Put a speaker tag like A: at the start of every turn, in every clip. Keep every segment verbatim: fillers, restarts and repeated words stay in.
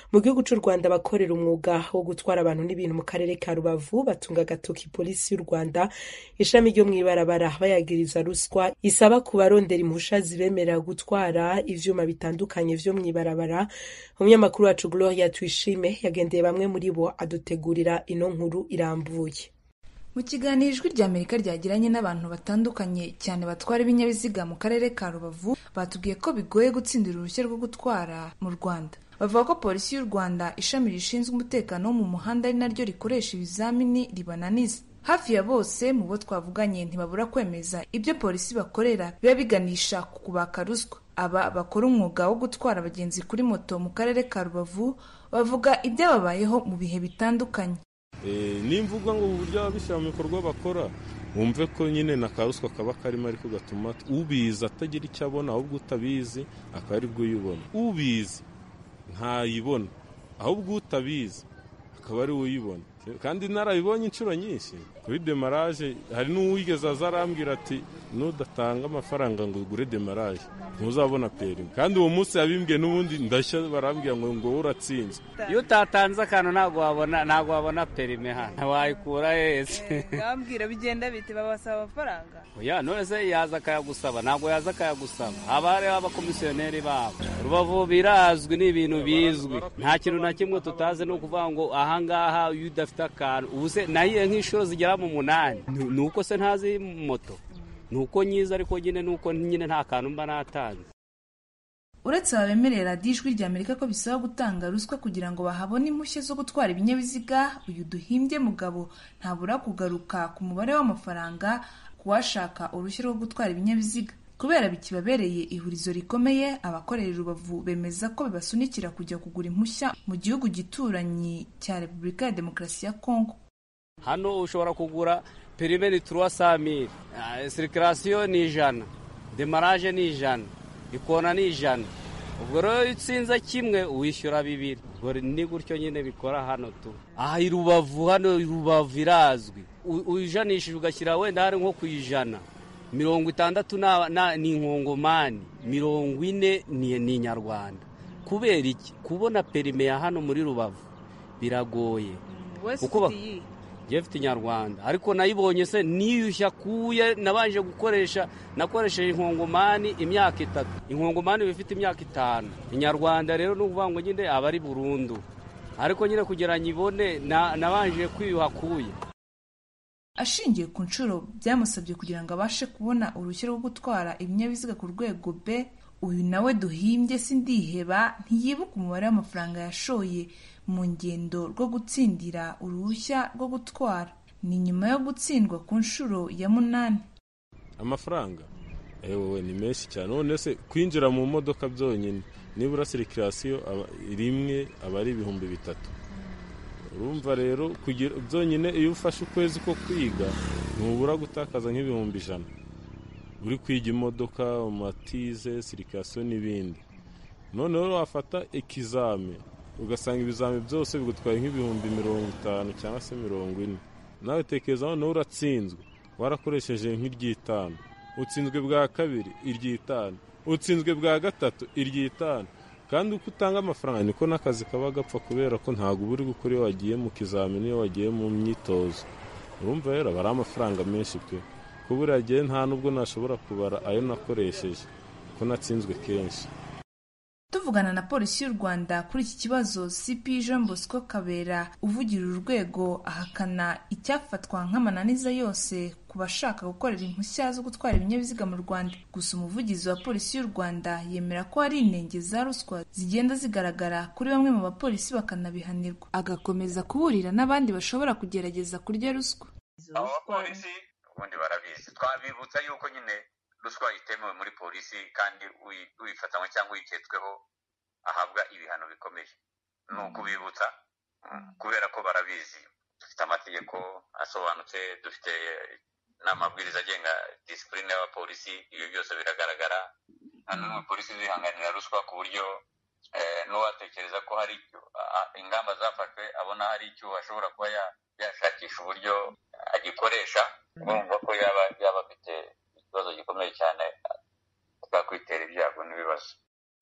A: mu gihugu c'u Rwanda abakorera umwuga wo gutwara abantu n'ibintu mu karere ka Rubavu batunga agatoki polisi y'u Rwanda ishami ryo mw'ibarabara bayagiriza ruswa isaba ku barondera impusha zibemerera gutwara ivyuma bitandukanye vyo mw'ibarabara. Umunyamakuru wacu Gloria Tuyishime yagendeye bamwe muri bo adutegurira ino nkuru irambuye.
B: Mu kiganiro ijwi rya Amerika ryagiranye n'abantu batandukanye cyane batwara ibinyabiziga mu karere ka Rubavu batubwiye ko bigoye gutsindira uruhushya rwo gutwara mu Rwanda. Bavuga ko polisi y'u Rwanda ishami rishinzwe umutekano wo mu muhanda ari naryo rikoresha ibizamini ribananiza. Hafi ya bose mu bo twavuganye ntibabura kwemeza ibyo polisi bakorera biba biganisha ku kubaka ruswa. Aba bakora umwuga wo gutwara abagenzi kuri moto mu karere ka Rubavu bavuga ibyababayeho mu bihe bitandukanye.
C: Nimvuga ngo uburyo ababishyira mu bikorwa bakora wumve ko nyine na karuswa kaba karimo ariko gatuma ubizi atagira icyo abona ahubwo utabizi akaba ari bwo uyibona. Ubizi ntayibona ahubwo utabizi akaba ari we uyibona. Kandi narabibonye inshuro nyinshi kuri demarage. Hari n'uwigeze aza arambwira ati nudatanga amafaranga ngo ugure demarage ntuzabona perimi. Kandi uwo munsi yabimbwiye n'ubundi ndashya barambwira ngo ngo uratsinze.
D: Iyo utatanze akantu ntago wabona ntago wabona perimi hano wayikura hese.
E: Ngambwira bigenda biti babasaba amafaranga.
D: Oya none se yaza akayagusaba ntago yaza akayagusaba. Abari abakomisiyoneri babo Rubavu birazwi n'ibintu bizwi. Nta kintu na kimwe tutaze no kuvuga ngo aha ngaha iyo udafite akantu ubuse nahiye nk'inshuro zigera mu munani. Nuko se ntazi moto nuko nyiza ariko nyine nuko nyine nta kantu mba natanze.
B: Uretse abemerera ijwi rya Amerika ko bisaba gutanga ruswa kugira ngo bahabone impushya zo gutwara ibinyabiziga, uyu Duhimbye Mugabo ntabura kugaruka ku mubare w'amafaranga kuwashaka uruhushya rwo gutwara ibinyabiziga. Kubera bikibabereye ihurizo rikomeye, abakorera Rubavu bemeza ko bibasunikira kujya kugura impushya mu gihugu gituranyi cya Repubulika ya Demokarasi ya Kongo.
D: Hano ushobora kugura perime ni trois cent mille, circulation ni ijana, demarage ni ijana, ikona ni ijana. Ubwo rero utsinze kimwe uwishyura bibiri. Ubwo ni gutyo nyine bikora hano tu. Aha i Rubavu hano Rubavu irazwi. Uyijanishije ugashyira wenda hari nko kuyijana. Mirongo itandatu na, na ni inkongomani, mirongo ine ni, ni Nyarwanda. Kubera iki? Kubona perime ya hano muri Rubavu biragoye. Kuko yefite Nyarwanda ariko nayibonye se niyushya kuye nabanje gukoresha nakoresheje inkongomani imyaka itatu. Inkongomani bifite imyaka itanu. Inyarwanda rero n'uvuga ngo nyine abari burundu. Ariko nyine kugira nyibone nabanje kwiyuha kuye.
B: Ashingiye ku nshuro byamusabye kugira ngo abashe kubona uruhushya rwo gutwara ibinyabiziga ku rwego B, uyu nawe Duhimbye Sindiheba ntiyibuka umubare w'amafaranga yashoye mu ngendo rwo gutsindira uruhushya rwo gutwara. Ni nyuma yo gutsindwa ku nshuro ya munani.
C: Amafaranga ewe ni menshi cyane. None se kwinjira mu modoka byonyine nibura circulation rimwe aba ari ibihumbi bitatu. Urumva rero kugira byonyine iyo ufashe ukwezi ko kwiga ntubura gutakaza nk'ibihumbi ijana. Uri kwiga imodoka, matize, circulation n'ibindi. None rero wafata ekizame ugasanga ibizame byose bigutwaye nk'ibihumbi mirongo itanu cyangwa se mirongo ine. Nawe tekereza none uratsinzwe warakoresheje nk'iryitanu. Utsinzwe bwa kabiri iryitanu. Utsinzwe bwa gatatu iryitanu. Kandi uko utanga amafaranga niko n'akazi kaba gapfa kubera ko ntago buri gukora iyo wagiye mu kizamini iyo wagiye mu myitozo. Urumva rero bari amafaranga menshi pe. Kubura gihe nta nubwo nashobora kubara ayo nakoresheje ko natsinzwe kenshi.
B: Tuvugana na polisi y'u Rwanda kuri iki kibazo, C P Jean Bosco Kabera uvugira urwego ahakana icyafatwa nk'amananiza yose ku bashaka gukorera impushya zo gutwara ibinyabiziga mu Rwanda. Gusa umuvugizi wa polisi y'u Rwanda yemera ko hari inenge za ruswa zigenda zigaragara kuri bamwe mu bapolisi bakanabihanirwa, agakomeza kuburira n'abandi bashobora kugerageza kurya ruswa.
F: Abo bapolisi ubundi barabizi, twabibutsa yuko nyine ruswa itemewe muri polisi kandi uyifatanywe cyangwa uyiketsweho ahabwa ibihano bikomeye. Ni ukubibutsa kubera ko barabizi. Dufite amategeko asobanutse, dufite n'amabwiriza agenga disipurine y'abapolisi, iyo byose biragaragara. Nta n'umwe polisi zihanganira ruswa ku buryo n'uwatekereza ko hari ingamba zafashwe abona hari icyo ashobora kuba yashakisha uburyo agikoresha, urumva ko yaba yaba afite ikibazo gikomeye cyane twakwitera ibyago n'ibibazo.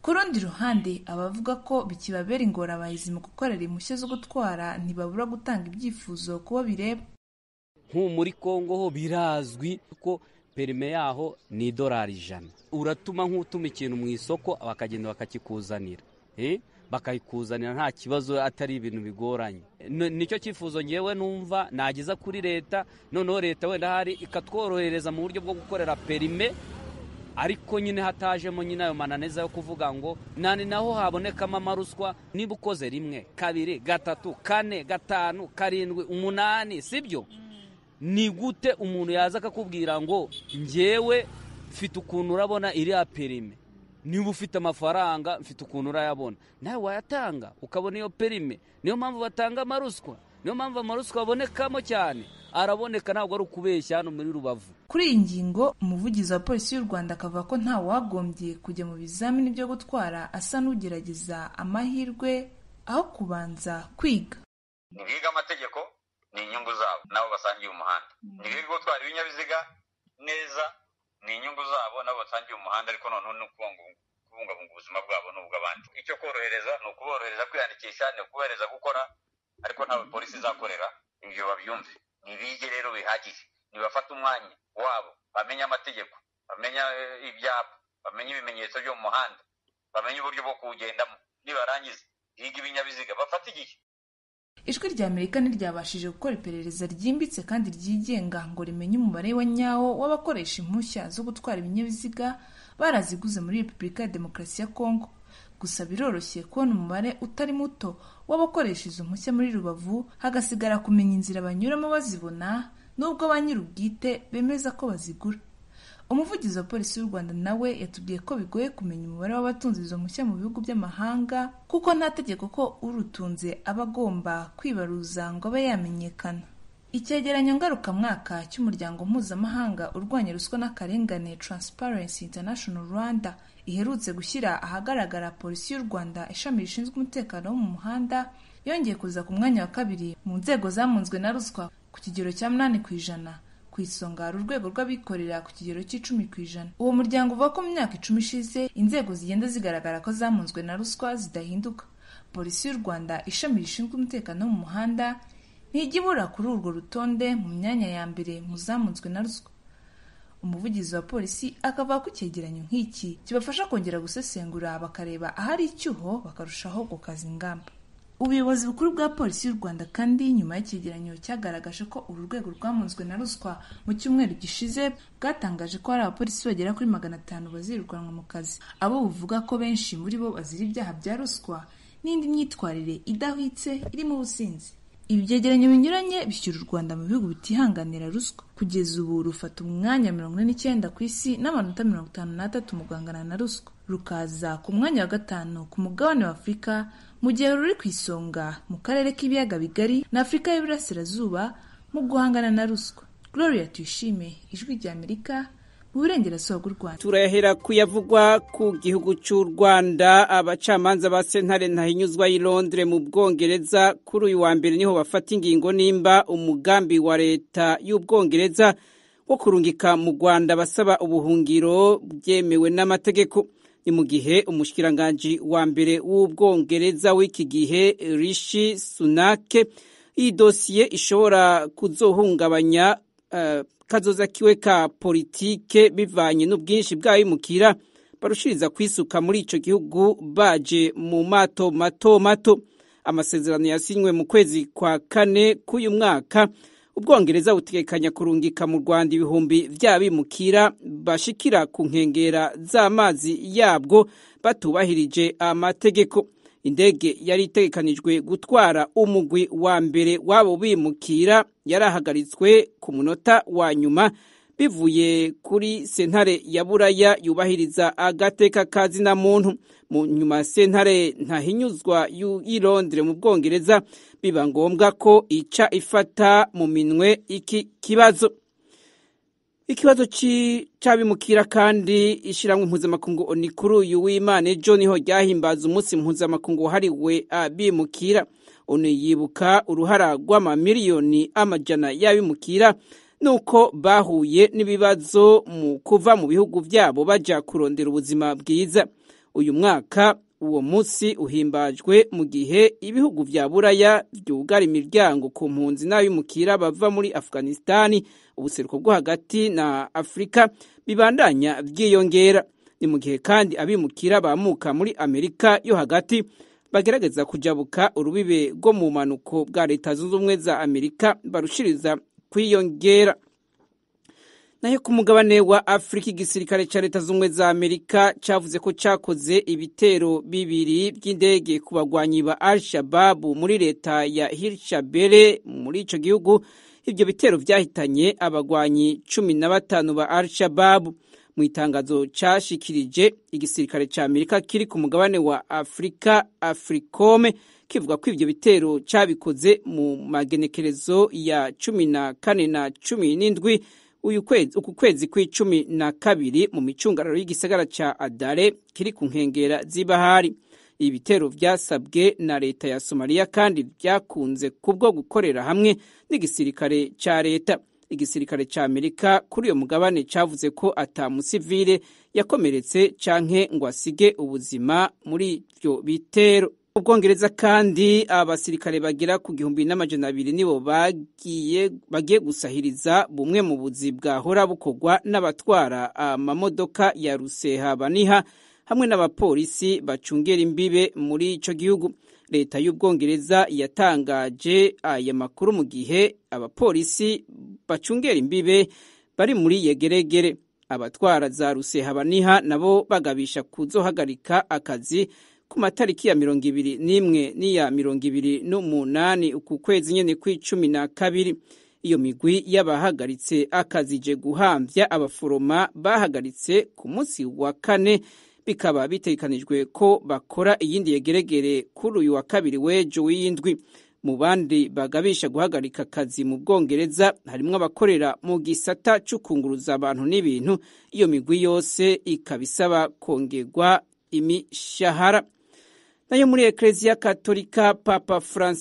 B: Ku rundi ruhande abavuga ko bikibabera ingorabahizi mu gukorera impushya zo gutwara ntibabura gutanga ibyifuzo kubo bireba.
D: Nko muri Kongo ho birazwi ko perime yaho ni idolari ijana. Uratuma nk'utuma ikintu mu isoko bakagenda bakakikuzanira, eh bakayikuzanira nta kibazo, atari ibintu bigoranye. Nicyo cyifuzo ngewe numva nagiza kuri leta, noneho leta wenda hari ikatworohereza mu buryo bwo gukorera perime, ariko nyine hatajemo nyine ayo mananeza yo kuvuga ngo nani naho habonekamo amaruswa. Niba ukoze rimwe, kabiri, gatatu, kane, gatanu, karindwi, umunani, sibyo? Ni gute umuntu yaza akakubwira ngo ngewe mfite ukuntu urabona iriya perime, niba ufite amafaranga mfite ukuntu urayabona, nawe wayatanga ukabona iyo perime. Niyo mpamvu batanga amaruswa, niyo mpamvu amaruswa abonekamo cyane, araboneka, ntabwo ari ukubeshya hano muri Rubavu.
B: Kuri iyi ngingo umuvugizi wa polisi y'u Rwanda akavuga ko nta wagombye kujya mu bizamini byo gutwara asa n'ugerageza amahirwe aho kubanza kwiga.
F: Nibiga amategeko ni inyungu zabo nabo basangiye umuhanda, nibiga gutwara ibinyabiziga neza ni inyungu zabo nabo basangiye umuhanda, ariko noneho no kubungabunga ubuzima bwabo n'ubw'abandi. Icyo korohereza ni ukuborohereza kwiyandikisha, ni ukubereza gukora, ariko ntabwo polisi izakorera ibyo babyumve. Nibige rero bihagije, nibafata umwanya wabo, bamenye amategeko, bamenye ibyapa, bamenye ibimenyetso byo mu muhanda, bamenye uburyo bwo kuwugendamo. Nibarangiza biga ibinyabiziga bafata igihe.
B: Ijwi rya Amerika ntiryabashije gukora iperereza ryimbitse kandi ryigenga ngo rimenye umubare wa nyawo w'abakoresha impushya zo gutwara ibinyabiziga baraziguze muri Repubulika ya Demokarasi ya Kongo. Gusa biroroshye kubona umubare utari muto w'abakoresha izo mpushya muri Rubavu, hagasigara kumenya inzira banyuramo bazibona, nubwo ba nyir'ubwite bemeza ko bazigura. Umuvugizi wa polisi y'u Rwanda nawe yatubwiye ko bigoye kumenya umubare w'abatunze izo mpushya mu bihugu by'amahanga, kuko nta tegeko ko urutunze aba agomba kwibaruza ngo abe yamenyekana. Icyegeranyo ngarukamwaka cy'umuryango mpuzamahanga urwanya ruswa n'akarengane Transparency International Rwanda iherutse gushyira ahagaragara polisi y'u Rwanda ishami rishinzwe umutekano wo mu muhanda yongeye kuza ku mwanya wa kabiri mu nzego zamunzwe na ruswa ku kigero cya munani ku ijana. Ku isonga hari urwego rw'abikorera ku kigero cy'icumi ku ijana. Uwo muryango uvuga ko mu myaka icumi ishize inzego zigenda zigaragara ko zamunzwe na ruswa zidahinduka. Polisi y'u Rwanda ishami rishinzwe umutekano wo mu muhanda ntijya ibura kuri urwo rutonde mu myanya ya mbere mu zamunzwe na ruswa. Umuvugizi wa polisi akavuga ko icyegeranyo nk'iki kibafasha kongera gusesengura bakareba ahari icyuho bakarushaho gukaza ingamba. Ubuyobozi bukuru bwa polisi y'u Rwanda kandi nyuma y'icyegeranyo cyagaragaje ko uru rwego rwamunzwe na ruswa mu cyumweru gishize bwatangaje ko hari abapolisi bagera kuri magana atanu bazirukanwa mu kazi. Abo buvuga ko benshi muri bo bazira ibyaha bya ruswa n'indi myitwarire idahwitse irimo ubusinzi. Ibi byegeranyo binyuranye bishyira u Rwanda mu bihugu bitihanganira ruswa. Kugeza ubu rufata umwanya mirongo ine n'icyenda ku isi n'amanota mirongo itanu n'atatu mu guhangana na ruswa, rukaza ku mwanya wa gatanu ku mugabane wa Afurika, mu gihe ruri ku isonga mu karere k'ibiyaga bigari na Afurika y'Iburasirazuba mu guhangana na ruswa. Gloria Tuyishime, Ijwi rya Amerika, mu burengerazuba bw'u Rwanda.
G: Turahera kuyavugwa ku gihugu cy'u Rwanda. Abacamanza ba sentare ntahinyuzwa i Londres mu Bwongereza kuri uyu wa mbere niho bafata ingingo nimba umugambi wa leta y'Ubwongereza wo kurungika mu Rwanda basaba ubuhungiro byemewe n'amategeko. Ni mu gihe umushikiranganje wa mbere w'Ubwongereza w'iki gihe Rishi Sunak iyi dosiye ishobora kuzohungabanya uh, kazoza kiwe ka politike bivanye n'ubwinshi bw'abimukira barushiriza kwisuka muri ico gihugu baje mu mato mato mato. Amasezerano yasinywe mu kwezi kwa kane k'uyu mwaka, Ubwongereza butegekanya kurungika mu Rwanda ibihumbi vy'abimukira bashikira ku nkengera z'amazi yabwo batubahirije amategeko. Indege yari itegekanijwe gutwara umugwi wa mbere wabo bimukira yarahagaritswe ku munota wa nyuma bivuye kuri sentare ya Buraya yubahiriza agateka kazina muntu. Mu nyuma sentare ntahinyuzwa y'i Londres mu Bwongereza biba ngombwa ko ica ifata mu minwe iki kibazo. Ikibazo c'abimukira kandi ishiramwe mpuzamakungu oni kuri uyu w'Imana ejo niho ryahimbaza umunsi mpuzamakungu wahariwe abimukira. Oni yibuka uruhara rw'amamiliyoni amajana y'abimukira nuko bahuye n'ibibazo mu kuva mu bihugu byabo baja kurondera ubuzima bwiza. uyu mwaka uwo munsi uhimbajwe mu gihe ibihugu vya buraya vyugara imiryango ku mpunzi n'abimukira bava muri Afghanistan, ubuseruko bwo hagati na Afrika bibandanya vyiyongera. Ni mu gihe kandi abimukira bamuka muri Amerika yo hagati bagerageza kujabuka urubibe rwo mu manuko bwa Leta Zunze Ubumwe za Amerika barushiriza kwiyongera. Nayo ku mugabane wa Afrika, igisirikare ca Leta Zunze Ubumwe za Amerika cavuze ko cakoze ibitero bibiri by'indege ku bagwanyi ba Al-Shabaab muri leta ya Hirshabelle muri ico gihugu. Ivyo bitero vyahitanye abagwanyi cumi na batanu ba Al-Shabaab. Mu itangazo cashikirije, igisirikare ca Amerika kiri ku mugabane wa Afrika Africom kivuga ko ivyo bitero cabikoze mu magenekerezo ya cumi na kane na cumi n'indwi uyu kwezi uku kwezi kw'icumi na kabiri mu micungararo y'igisagara ca Adare kiri ku nkengera z'ibahari. Ibi bitero vyasabwe na leta ya Somalia kandi vyakunze kubwo gukorera hamwe n'igisirikare ca leta. Igisirikare ca Amerika kuri uyo mugabane cavuze ko ata musivile yakomeretse canke ngo asige ubuzima muri ivyo bitero. Ubwongereza kandi abasirikare bagera ku gihumbi n'amajana abiri nibo bagiye bagiye gusahiriza bumwe mu buzi bwahora bukorwa n'abatwara amamodoka ya rusehabaniha hamwe n'abapolisi bacungera imbibe muri ico gihugu. Leta y'Ubwongereza yatangaje aya makuru mu gihe abapolisi bacungera imbibe bari muri yegeregere. Abatwara za rusehabaniha nabo bagabisha kuzohagarika akazi ku matariki ya mirongo ibiri n'imwe n'iya mirongo ibiri n'umunani uku kwezi nyene kw'icumi na kabiri. Iyo migwi y'abahagaritse akazi je guhamvya abaforoma bahagaritse ku munsi wa kane, bikaba bitegekanijwe ko bakora iyindi yegeregere kuri uyu wa kabiri w'ejo w'indwi. Mu bandi bagabisha guhagarika akazi mu Bwongereza harimwo abakorera mu gisata c'ukunguruza abantu n'ibintu. Iyo migwi yose ikabisaba kongerwa imishahara. Nayo muri Eklezia Katolika, Papa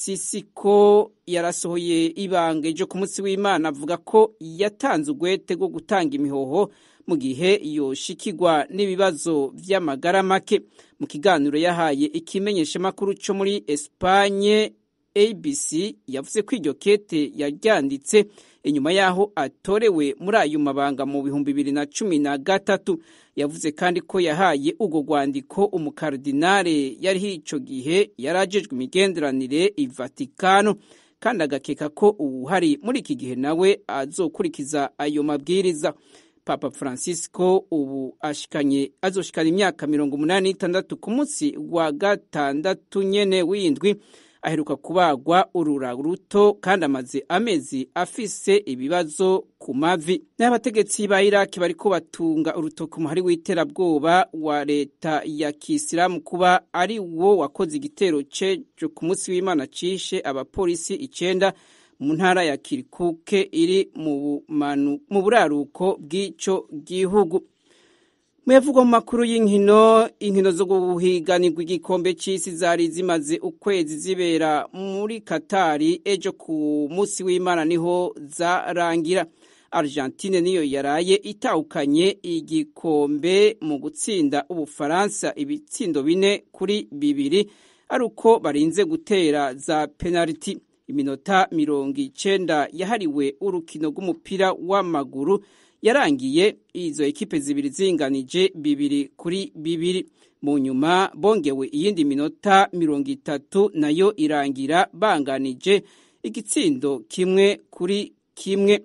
G: Francisco yarasohoye ibanga ejo ku munsi w'Imana avuga ko yatanze ugwete rwo gutanga imihoho mu gihe yoshikirwa n'ibibazo vy'amagara make. Mu kiganiro yahaye ikimenyeshamakuru co muri Espanye A B C, yavuze ko iryo kete yaryanditse inyuma yaho atorewe muri ayo mabanga mu bihumbi bibiri na cumi na gatatu. Yavuze kandi ko yahaye ugo rwandiko umukardinale yari ico gihe yarajejwe imigenderanire i Vatikano, kandi agakeka ko uwuhari muri iki gihe nawe azokurikiza ayo mabwiriza. Papa Francisco ubu ashikanye azoshikana imyaka mirongo umunani n'itandatu ku munsi wa gatandatu nyene w'indwi. Aheruka kubagwa urura ruto kandi amaze amezi afise ibibazo ku mavi. N'abategetsi ba Iraki bariko batunga urutoki umuhari w'iterabwoba wa leta ya Kisilamu kuba ari wo wakoze igitero cejo ku munsi w'Imana cishe abapolisi icenda mu ntara ya Kirkuke iri mu mu buraruko bw'ico gihugu. Muyavugwa mu makuru y'inkino, inkino zo guhiganirwa igikombe c'isi zari zimaze ukwezi zibera muri Katari. Ejo ku munsi w'Imana niho zarangira. Argentine niyo yaraye itahukanye igikombe mu gutsinda Ubufaransa ibitsindo bine kuri bibiri, ari uko barinze gutera za penalty. Iminota mirongo icenda yahariwe urukino rw'umupira w'amaguru yarangiye izo ekipe zibiri zinganije bibiri kuri bibiri. Mu nyuma bongewe iyindi minota mirongo itatu nayo irangira banganije igitsindo kimwe kuri kimwe.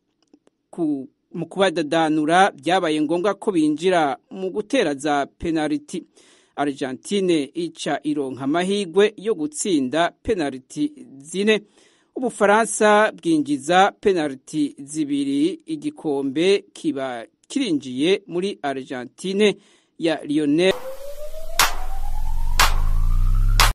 G: Ku mu kubadadanura byabaye ngombwa ko binjira mu gutera za penalty. Argentine ica ironka amahigwe yo gutsinda penalty zine. Ubufaransa bwinjiza penalty zibiri, igikombe kiba kirinjiye muri Argentine ya Lionel